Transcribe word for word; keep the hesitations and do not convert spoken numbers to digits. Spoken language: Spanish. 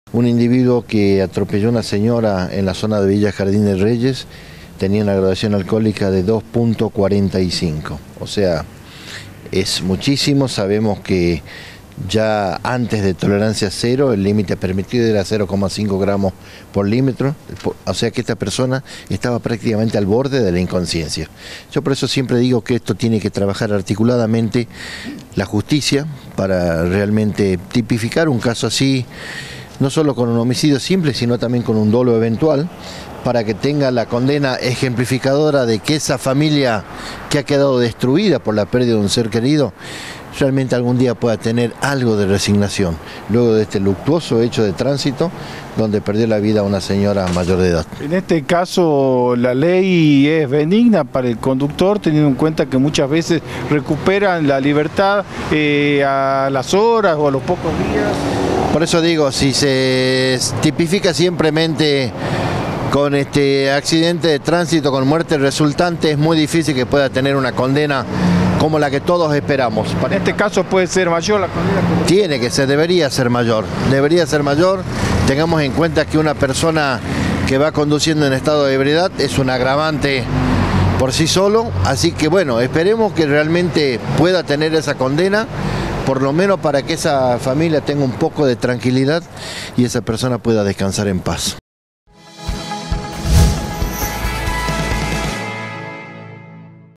Un individuo que atropelló a una señora en la zona de Villa Jardín de Reyes tenía una graduación alcohólica de dos punto cuarenta y cinco, o sea, es muchísimo. Sabemos que ya antes de tolerancia cero el límite permitido era cero coma cinco gramos por litro, o sea que esta persona estaba prácticamente al borde de la inconsciencia. Yo por eso siempre digo que esto tiene que trabajar articuladamente la justicia para realmente tipificar un caso así, no solo con un homicidio simple, sino también con un dolo eventual, para que tenga la condena ejemplificadora de que esa familia que ha quedado destruida por la pérdida de un ser querido, realmente algún día pueda tener algo de resignación, luego de este luctuoso hecho de tránsito, donde perdió la vida una señora mayor de edad. En este caso, la ley es benigna para el conductor, teniendo en cuenta que muchas veces recuperan la libertad eh, a las horas o a los pocos días. Por eso digo, si se tipifica simplemente con este accidente de tránsito con muerte resultante, es muy difícil que pueda tener una condena como la que todos esperamos. En este caso puede ser mayor la condena. Tiene que ser, debería ser mayor, debería ser mayor. Tengamos en cuenta que una persona que va conduciendo en estado de ebriedad es un agravante por sí solo, así que bueno, esperemos que realmente pueda tener esa condena, por lo menos para que esa familia tenga un poco de tranquilidad y esa persona pueda descansar en paz.